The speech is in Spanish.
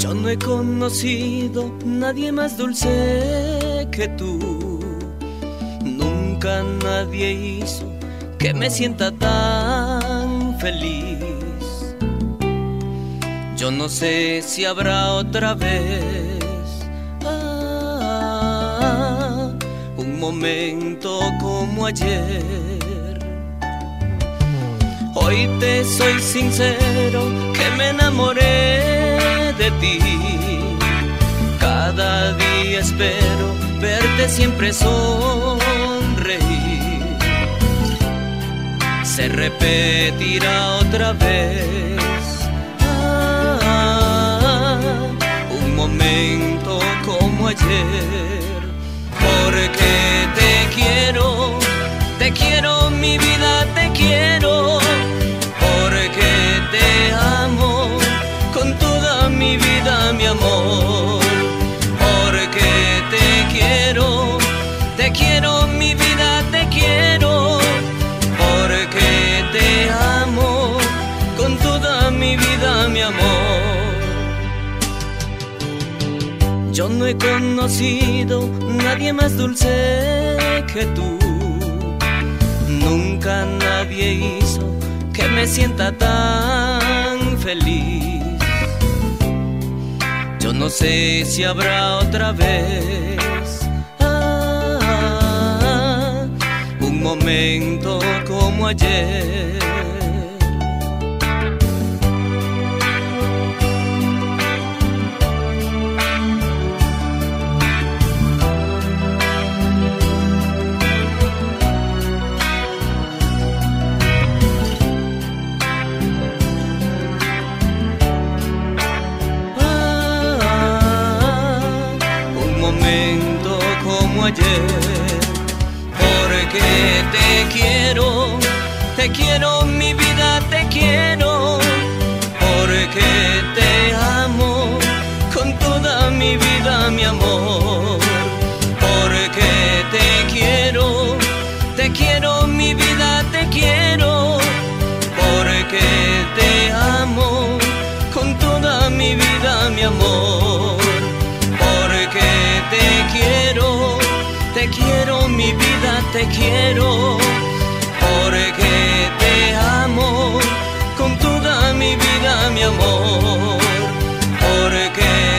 Yo no he conocido nadie más dulce que tú. Nunca nadie hizo que me sienta tan feliz. Yo no sé si habrá otra vez un momento como ayer. Hoy te soy sincero que me enamoré de ti. Cada día espero verte siempre sonreír. Se repetirá otra vez un momento como ayer. Porque te quiero mi vida, te quiero. Porque te amo con toda mi vida, mi amor. Porque te quiero mi vida, te quiero. Porque te amo con toda mi vida, mi amor. Yo no he conocido nadie más dulce que tú. Nunca nadie hizo que me sienta tan feliz. Yo no sé si habrá otra vez un momento como ayer. Como ayer. Porque te quiero mi vida, te quiero. Porque te amo con toda mi vida, mi amor. Porque te quiero mi vida, te quiero. Porque te amo con toda mi vida, mi amor. Porque te quiero mi vida, te quiero. Porque te amo con toda mi vida, mi amor. Porque